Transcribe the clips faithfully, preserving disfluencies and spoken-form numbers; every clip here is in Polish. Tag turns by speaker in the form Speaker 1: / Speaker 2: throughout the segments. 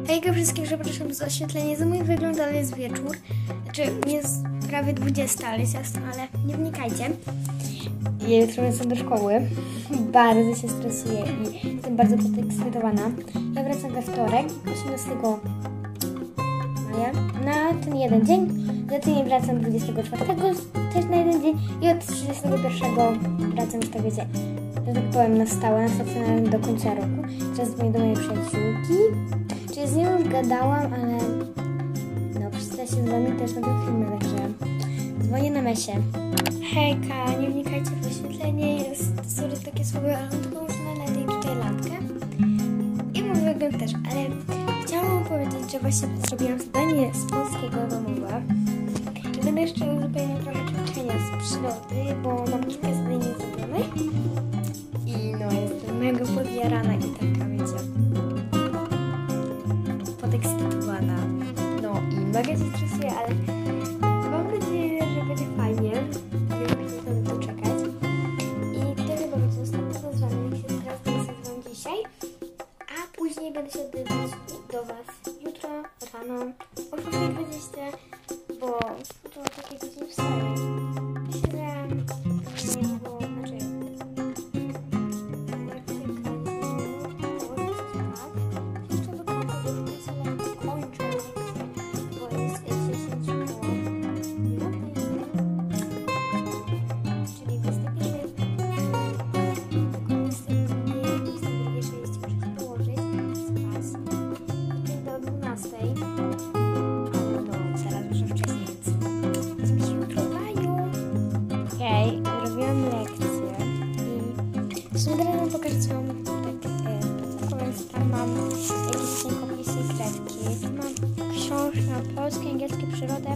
Speaker 1: Hejka wszystkim, przepraszam za oświetlenie, za mój wygląd, ale jest wieczór. Znaczy, jest prawie dwudziesta, ale jest jasno, ale nie wnikajcie. Ja jutro wracam do szkoły. Bardzo się stresuję i jestem bardzo podekscytowana. Ja wracam we wtorek, osiemnastego maja, na ten jeden dzień. Za tydzień wracam dwudziestego czwartego, też na jeden dzień. I od trzydziestego pierwszego wracam już tak wiecie, że tak powiem na stałe, na stacjonarnym do końca roku. Teraz dzwonię do mojej przyjaciółki. Czyli z nią już gadałam, ale no przeczytać się z wami też na tym filmie, także dzwonię na Mesię. Hejka, nie wnikajcie w oświetlenie, jest sorry takie słabe, ale mam tylko już na tej tutaj lampkę. I mój wygląd też, ale chciałam wam powiedzieć, że właśnie zrobiłam zadanie z polskiego domowa. I będę jeszcze uzupełniać trochę ćwiczenia z przyrody, bo mam kilka zadań niezrobionych. I no, jestem mega podjarana i taka, wiecie, podekscytowana. No i mega się stresuję, ale mam nadzieję, że będzie fajnie. Nie wiem, się będę doczekać. I to chyba będzie ostatnie rozwiązanie, jak się teraz nazywam dzisiaj. A później będę się odbywać do was jutro rano o szósta dwadzieścia, bo jutro o takiej godzinie wstaję. Myślę, że bo znaczy pokażę, co mam tak, e, więc tam mam jakieś rękopisy i kredki. Mam książkę na polski, angielski, przyrodę.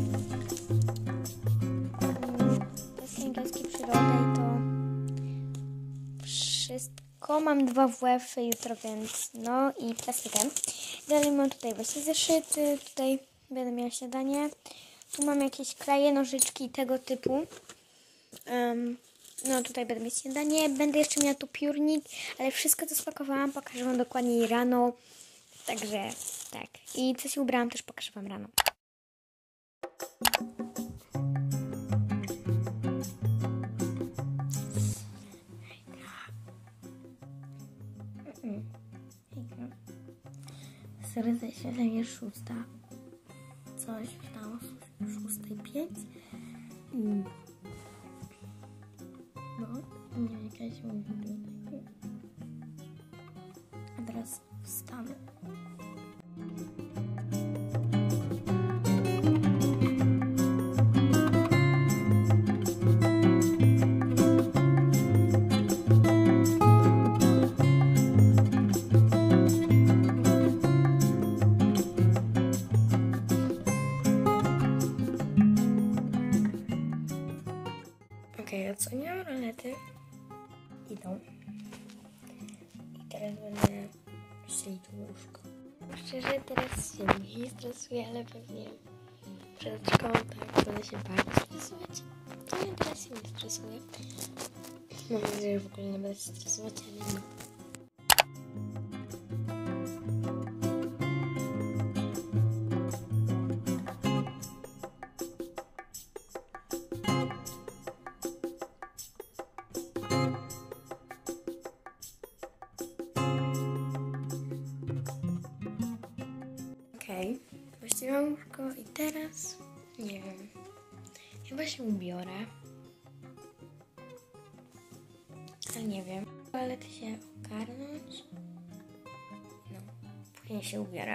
Speaker 1: Um, polski, angielski, przyrodę i to wszystko. Mam dwa W F-y jutro, więc no i plastykę. Dalej mam tutaj właśnie zeszyty, tutaj będę miała śniadanie. Tu mam jakieś kraje, nożyczki tego typu. Um, No tutaj będę mieć śniadanie, będę jeszcze miała tu piórnik, ale wszystko to spakowałam, pokażę wam dokładniej rano, także tak. I co się ubrałam też pokażę wam rano. Sorry za śniadanie szósta. Coś wstało szóstej pięć. Mm. No, nie wiem, jakaś mówi. A teraz wstanę. Okej, okay, odsłoniłam rolety. Idą. I teraz będę siedzieć w łóżku. Szczerze, teraz się mniej stresuję, ale pewnie przed szkołą tak będę się bardziej stresować. Ale teraz się nie stresuję. Mam nadzieję, że w ogóle nie będę się stresować, ale nie. Okej, okay. Właściwie mam łóżko i teraz, nie wiem, chyba się ubiorę, ale nie wiem, ale to się ogarnąć, no, później się ubiorę.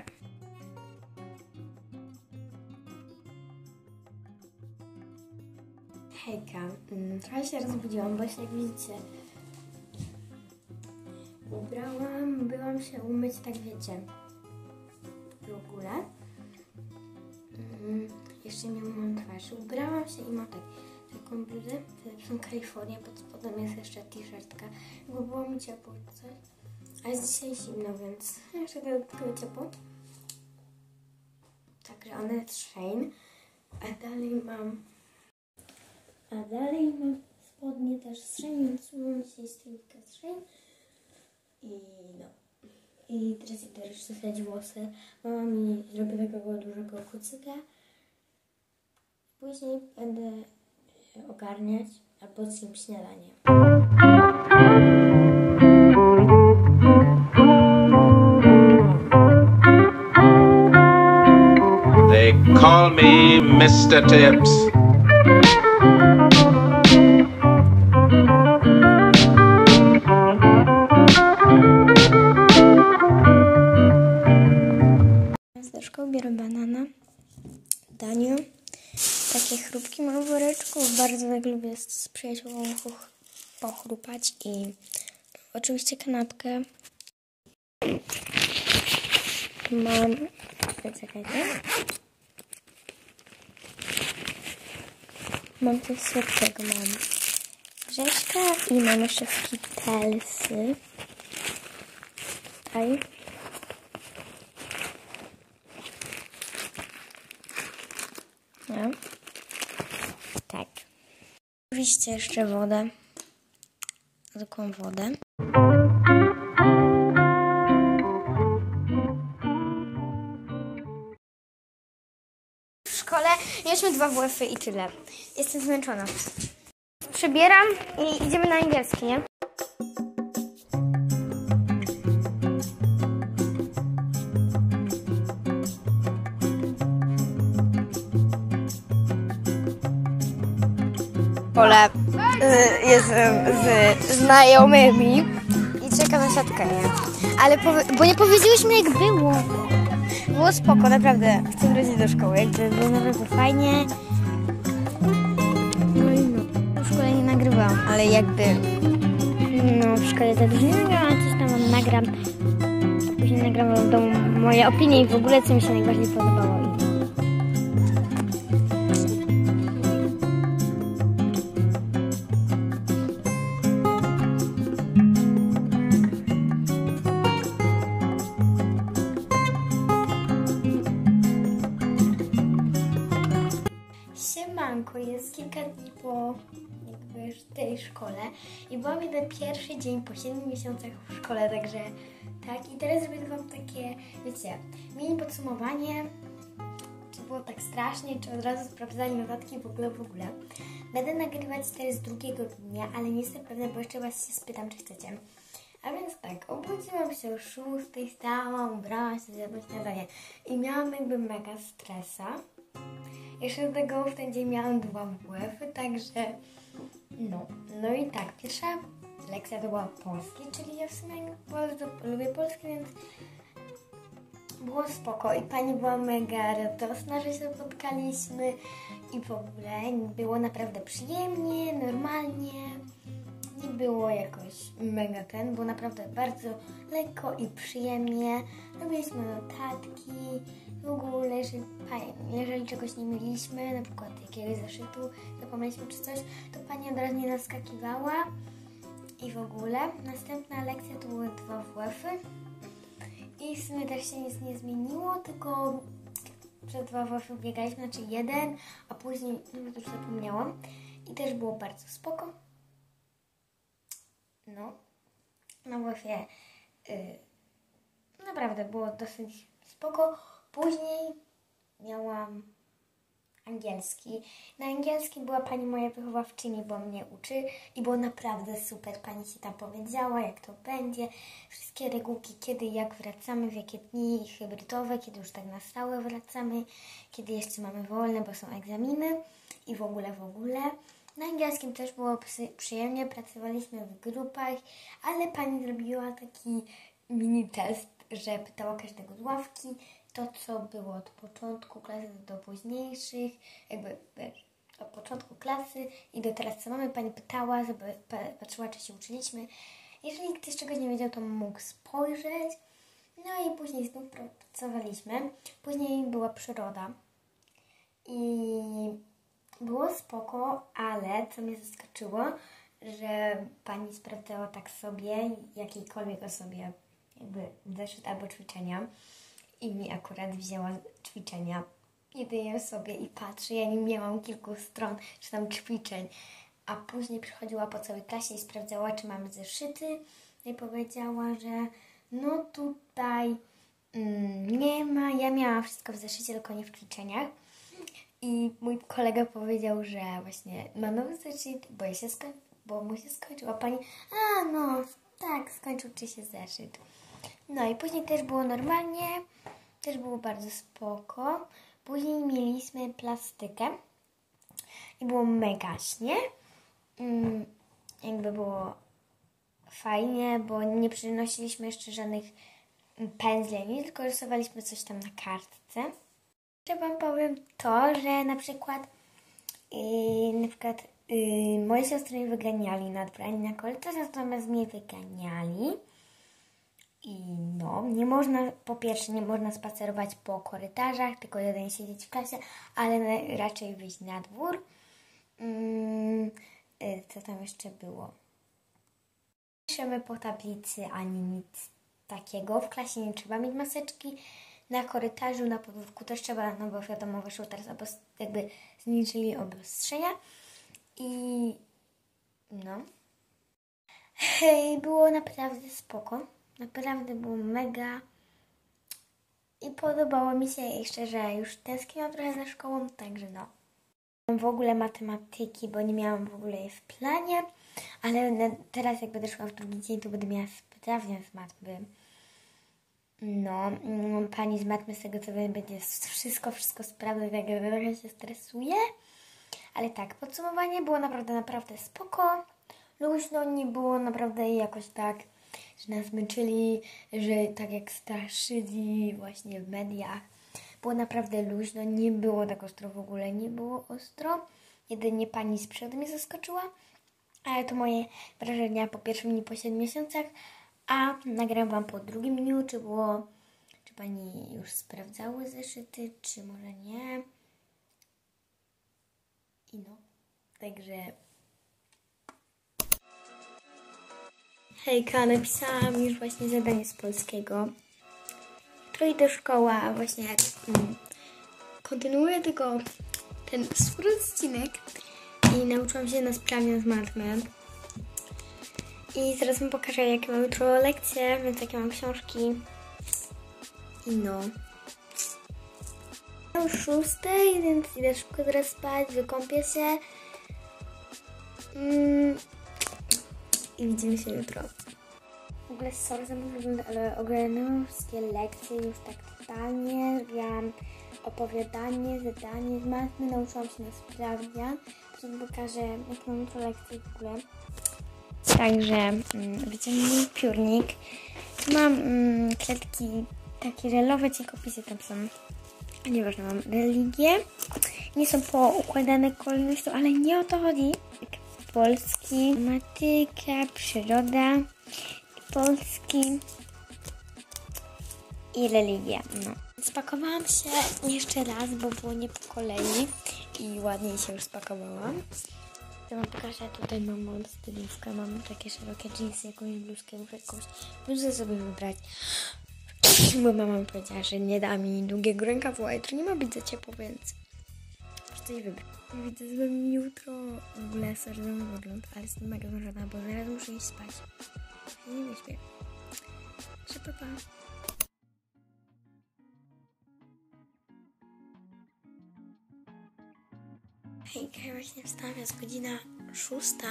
Speaker 1: Hejka, trochę się rozbudziłam, bo się jak widzicie, ubrałam, byłam się umyć, tak wiecie, w ogóle. Mm, jeszcze nie mam twarzy. Ubrałam się i mam tak, taką bluzę, są Kalifornię, pod spodem jest jeszcze t-shirtka, bo było mi ciepło coś. A jest dzisiaj zimno, więc jeszcze dodatkowo ciepło. Także one jest Shein. A dalej mam a dalej mam spodnie też z Shein, więc mam dzisiaj stylówkę z Shein. I no. I teraz idę rozczesać włosy. Mama mi zrobi takiego dużego kucyka. Później będę ogarniać albo zjem śniadanie.
Speaker 2: They call me mister Tips.
Speaker 1: Z szkoły biorę banana, daniu. Takie chrupki mam w woreczku. Bardzo tak lubię z przyjaciółmi pochrupać. I oczywiście kanapkę. Mam... Czekajcie. Mam coś słodkiego. Mam Grześka i mam jeszcze skittlesy. Tutaj. No. Tak. Oczywiście jeszcze wodę. Zwykłą wodę. W szkole mieliśmy dwa W F-y i tyle. Jestem zmęczona. Przebieram i idziemy na angielski, nie? Szkole y, jestem z znajomymi i czekam na siatkanie. Ale bo nie powiedzieliśmy jak było. Było spoko, naprawdę. Chcę wrócić do szkoły, jakby było naprawdę fajnie. No i no. W szkole nie nagrywałam, ale jakby no w szkole za dużo nie nagrałam, coś tam wam nagram. Później nagram w domu moje opinie i w ogóle co mi się najbardziej podobało. Siemanko, jest kilka dni po jakby już tej szkole i byłam jeden pierwszy dzień po siedmiu miesiącach w szkole, także tak. I teraz zrobię wam takie, wiecie, mini podsumowanie, czy było tak strasznie, czy od razu sprawdzali notatki w ogóle, w ogóle. Będę nagrywać teraz drugiego dnia, ale nie jestem pewna, bo jeszcze was się spytam, czy chcecie. A więc tak, obudziłam się o szóstej, stałam, ubrałam się, zjadłam śniadanie i miałam jakby mega stresa. Jeszcze do tego w ten dzień miałam dwa W F-y, także no. No i tak, pierwsza lekcja to była polski, czyli ja w sumie bardzo lubię polski, więc było spoko i pani była mega radosna, że się spotkaliśmy i w ogóle było naprawdę przyjemnie, normalnie. Nie było jakoś mega ten, było naprawdę bardzo lekko i przyjemnie. Robiliśmy notatki, w ogóle, jeżeli, jeżeli czegoś nie mieliśmy, na przykład jakiegoś zeszytu, zapomnieliśmy czy coś, to pani od razu nie naskakiwała i w ogóle. Następna lekcja to były dwa W F-y i w sumie też się nic nie zmieniło, tylko przez dwa W F-y biegaliśmy, znaczy jeden, a później, no to już zapomniałam i też było bardzo spoko. No, na W F-ie yy, naprawdę było dosyć spoko. Później miałam angielski. Na angielskim była pani moja wychowawczyni, bo mnie uczy i było naprawdę super. Pani się tam powiedziała, jak to będzie, wszystkie regułki, kiedy i jak wracamy, w jakie dni hybrydowe, kiedy już tak na stałe wracamy, kiedy jeszcze mamy wolne, bo są egzaminy i w ogóle, w ogóle. Na angielskim też było przyjemnie, pracowaliśmy w grupach, ale pani zrobiła taki mini test, że pytała każdego z ławki to, co było od początku klasy do późniejszych, jakby wiesz, od początku klasy i do teraz, co mamy. Pani pytała, żeby patrzyła, czy się uczyliśmy. Jeżeli ktoś czegoś nie wiedział, to mógł spojrzeć. No i później znów pracowaliśmy. Później była przyroda i było spoko, ale co mnie zaskoczyło, że pani sprawdzała tak sobie, jakiejkolwiek osobie, jakby zeszyt albo ćwiczenia i mi akurat wzięła ćwiczenia. Jedynie sobie i patrzy, ja nie miałam kilku stron, czy tam ćwiczeń, a później przychodziła po całej klasie i sprawdzała, czy mamy zeszyty. No i powiedziała, że No tutaj mm, nie ma, ja miałam wszystko w zeszycie, tylko nie w ćwiczeniach. I mój kolega powiedział, że właśnie ma nowy zeszyt, bo, ja się skoń, bo mu się skończył, a pani, a no, tak, skończył ci się zeszyt. No i później też było normalnie, też było bardzo spoko. Później mieliśmy plastykę i było mega śnie. Mm, jakby było fajnie, bo nie przynosiliśmy jeszcze żadnych pędzli, tylko rysowaliśmy coś tam na kartce. Jeszcze wam powiem to, że na przykład yy, na przykład yy, moje siostry mnie wyganiali na dwór, ani na korytarz, natomiast mnie wyganiali. I no, nie można, po pierwsze nie można spacerować po korytarzach, tylko jeden siedzieć w klasie, ale na, raczej wyjść na dwór. Yy, yy, co tam jeszcze było? Piszemy po tablicy ani nic takiego. W klasie nie trzeba mieć maseczki. Na korytarzu, na podwórku też trzeba, no bo wiadomo, wyszło teraz obos- jakby zniżyli obostrzenia. I no. Hej, było naprawdę spoko. Naprawdę było mega. I podobało mi się i szczerze już tęskniłam trochę za szkołą, także no. W ogóle matematyki, bo nie miałam w ogóle jej w planie, ale teraz jak będę szła w drugi dzień, to będę miała sprawdzian z matmy. No, pani z matmy z tego co wiem będzie wszystko, wszystko sprawdzać, tak jak trochę się stresuje. Ale tak, podsumowanie było naprawdę, naprawdę spoko. Luźno, nie było naprawdę jakoś tak, że nas męczyli, że tak jak straszyli właśnie w mediach. Było naprawdę luźno, nie było tak ostro w ogóle, nie było ostro. Jedynie pani z przodu mnie zaskoczyła, ale to moje wrażenia po pierwszym dniu, po siedmiu miesiącach. A nagram wam po drugim dniu, czy było, czy pani już sprawdzały zeszyty, czy może nie. I no, także... Hejka, napisałam już właśnie zadanie z polskiego. Jutro idę do szkoły, a właśnie mm, kontynuuję tylko ten swój odcinek i nauczyłam się na sprawdzian z matmy. I zaraz wam pokażę, jakie mam jutro lekcje, więc jakie mam książki. I no. Już szóstej, więc idę szybko teraz spać, wykąpię się. Mm. I widzimy się jutro. W ogóle sorry za mój wygląd, ale ogarnęłam wszystkie lekcje już tak totalnie. Zrobiłam opowiadanie, zadanie z matmy, nauczyłam się na sprawdzian. Teraz pokażę, jakie mam jutro lekcje w ogóle. Także mm, wyciągnę piórnik. Tu mam mm, kredki takie żelowe, cienkopisy tam są. Nieważne, mam religię. Nie są poukładane kolejnością, ale nie o to chodzi. Polski, matematyka, przyroda, polski i religia. No. Spakowałam się jeszcze raz, bo było nie po kolei i ładniej się już spakowałam. To wam pokażę, tutaj mam moją stylówkę, mam takie szerokie jeansy, jakąś bluzkę, muszę jakąś bluzę sobie wybrać. Bo mama mi powiedziała, że nie da mi długiego rękawu, a jutro nie ma być za ciepło, więc muszę coś wybrać. Widzę z wami jutro. W ogóle sorry za mój wygląd, ale jestem mega zmęczona, bo zaraz muszę iść spać. Ja nie wyśpię. Że pa, pa. Hejka, ja właśnie wstałam, jest godzina szósta.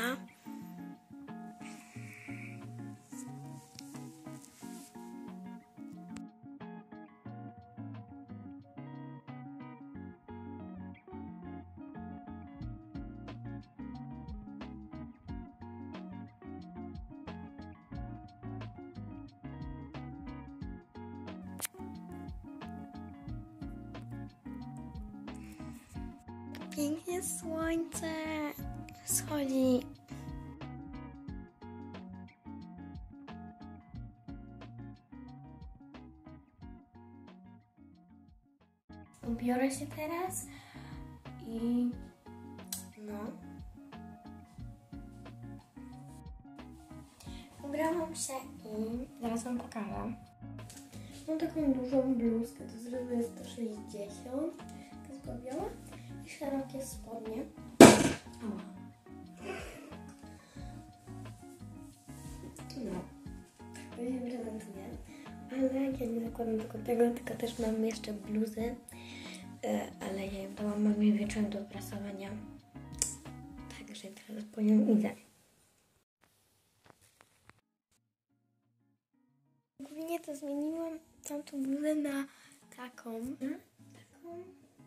Speaker 1: Pięknie słońce schodzi. Ubiorę się teraz i no. Ubrałam się i zaraz wam pokażę. Mam taką dużą bluzkę, to zrobię sto sześćdziesiąt, to jest biała. I szerokie spodnie. No. Będzie prezentuje. ale ja nie zakładam tylko tego, tylko też mam jeszcze bluzę, ale ja ją dałam mamie wieczorem do prasowania, także teraz po nią idę. Ogólnie to zmieniłam tamtą bluzę na taką, hmm? taką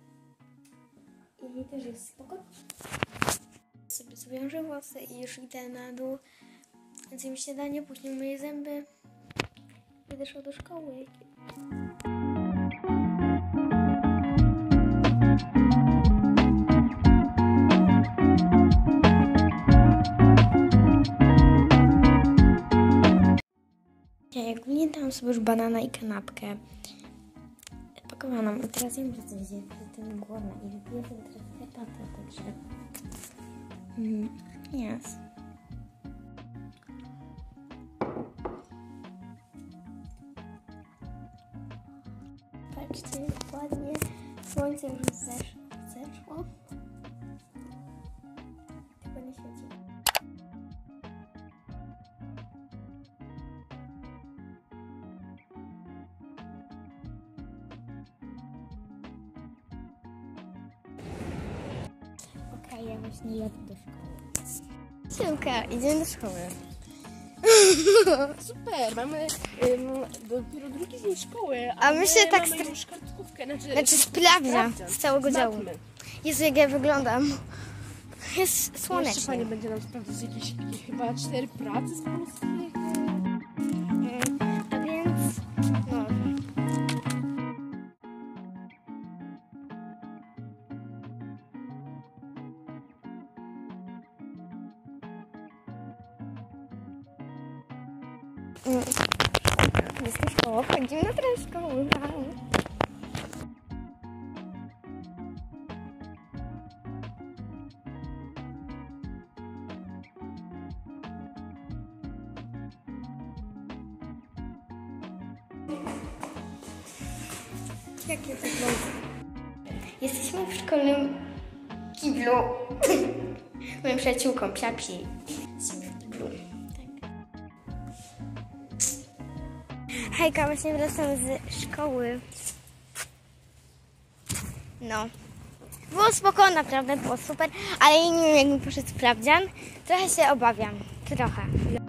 Speaker 1: i też jest spoko. Sobie zwiążę włosy i już idę na dół, zjem śniadanie, później myję zęby. Będę szła do szkoły. Ja ogólnie dałam sobie już banana i kanapkę pakowaną i teraz jem bardzo źle, jestem głodna i wypiję sobie teraz herbatę, także mm, yes. Patrzcie, ładnie, słońce już zeszło, zeszło. Tylko nie świeci. Okej, okay, ja właśnie jadę do szkoły. Siemka, idziemy do szkoły.
Speaker 3: Super, mamy ym, dopiero drugi dzień szkoły, a,
Speaker 1: A my się tak
Speaker 3: mamy już kartkówkę, znaczy,
Speaker 1: Znaczy sprawdza z całego działu. Jezu, jak ja wyglądam. Jest
Speaker 3: Jeszcze
Speaker 1: słonecznie.
Speaker 3: pani będzie nam sprawdzać jakieś chyba cztery prace z polskiego.
Speaker 1: Mm, A więc, no. Mm. Jest to szkoła, chodzimy na tę szkołę. Jakie to wygląda? Jesteśmy w szkolnym kiblu. Moją przyjaciółką, Psiapsi. Jesteśmy w kiblu. Tak. Hejka, właśnie wracam z szkoły. No. Było spoko, naprawdę było super, ale nie wiem, jak mi poszedł sprawdzian. Trochę się obawiam. Trochę.